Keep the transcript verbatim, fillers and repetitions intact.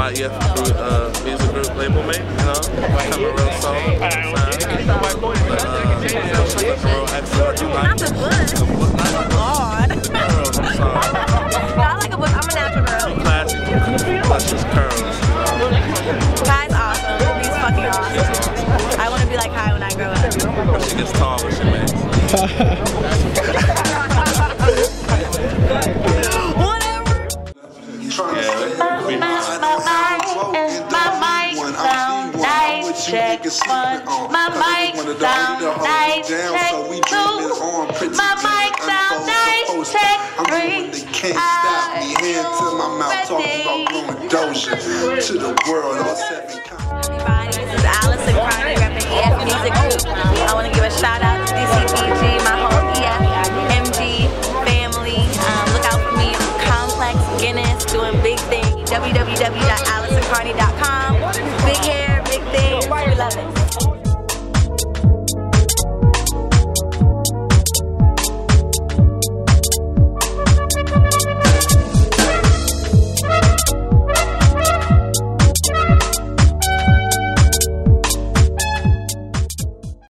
Not Yet Fruit uh, music group label mate, you know? Become a real soul. Uh, real excellent. Not the bush. The book, not the God. curls, I'm sorry. No, I like a bush. I'm a natural girl. Classy, luscious curls. Kai's awesome. He's fucking awesome. I want to be like Kai when I grow up. She gets tall when she makes. Whatever. My mic sound nice, check one. My mic sound nice, check two. My mic sound nice, check three. Can't stop me, hand to my mouth, talking about blowing Doja to the world. All seven Everybody, this is Alison Carney repping E F Music Group.